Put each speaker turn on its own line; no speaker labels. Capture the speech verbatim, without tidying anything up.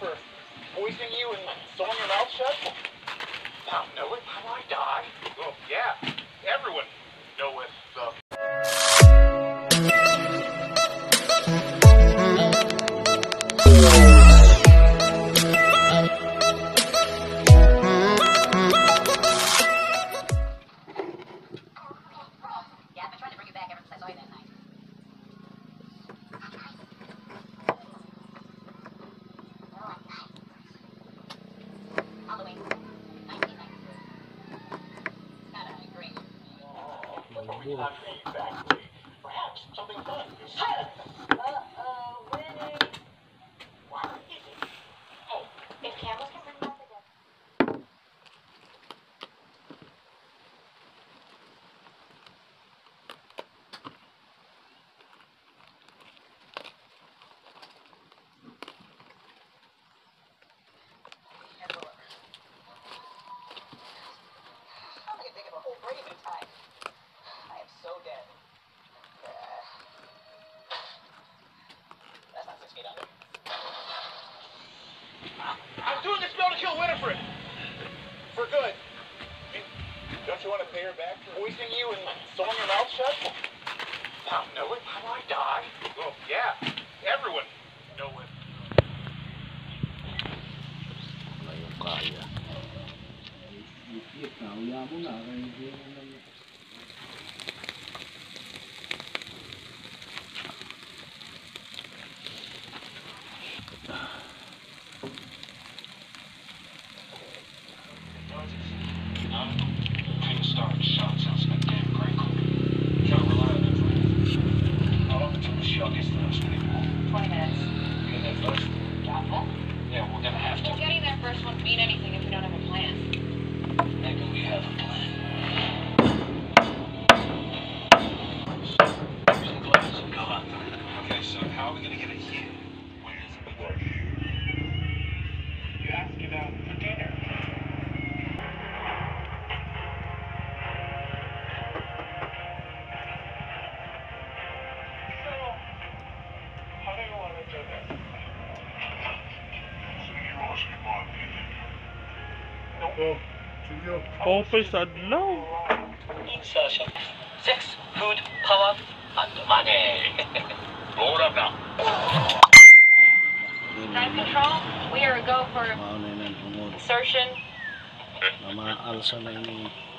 for poisoning you and sewing your mouth shut? Now, know it? How I die? Oh, yeah. Everyone knoweth the... Perhaps something fun.
Uh-oh, winning.
What is it? Oh,
If cameras can bring back the dead. Here's a look. I'm gonna think of a whole brave in time. I am so dead. Uh, that's not six feet under.
I'm doing this spell to kill Winifred. For good. I mean, don't you want to pay her back for poisoning you and sewing your mouth shut? Now, know it? How I die? Oh, yeah. Everyone knoweth.
Ngayong kaya. Ikit na, uya mo na.
Start shot sounds like damn great. Try to rely on it for how long until the shot gets to the hospital?
twenty minutes.
Getting there first?
Doubtful?
Yeah, we're gonna have to.
Well, getting there first won't mean anything if we don't have a plan.
Maybe we have a plan. Some clothes will go up. Okay, so how are we gonna get it here? Where is it? Right here. You have to get out for dinner.
Oh, open sa adlaw.
Insertion. Sex, food, power, and money. Hold up now.
Time control, we are a go for
Mauna na tungod.
insertion.
Mamaalsa na ini.